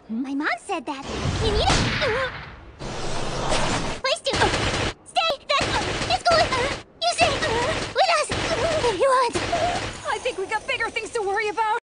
My mom said that. You need it. Please do. Stay. It's going. You stay with us if you want. I think we got bigger things to worry about.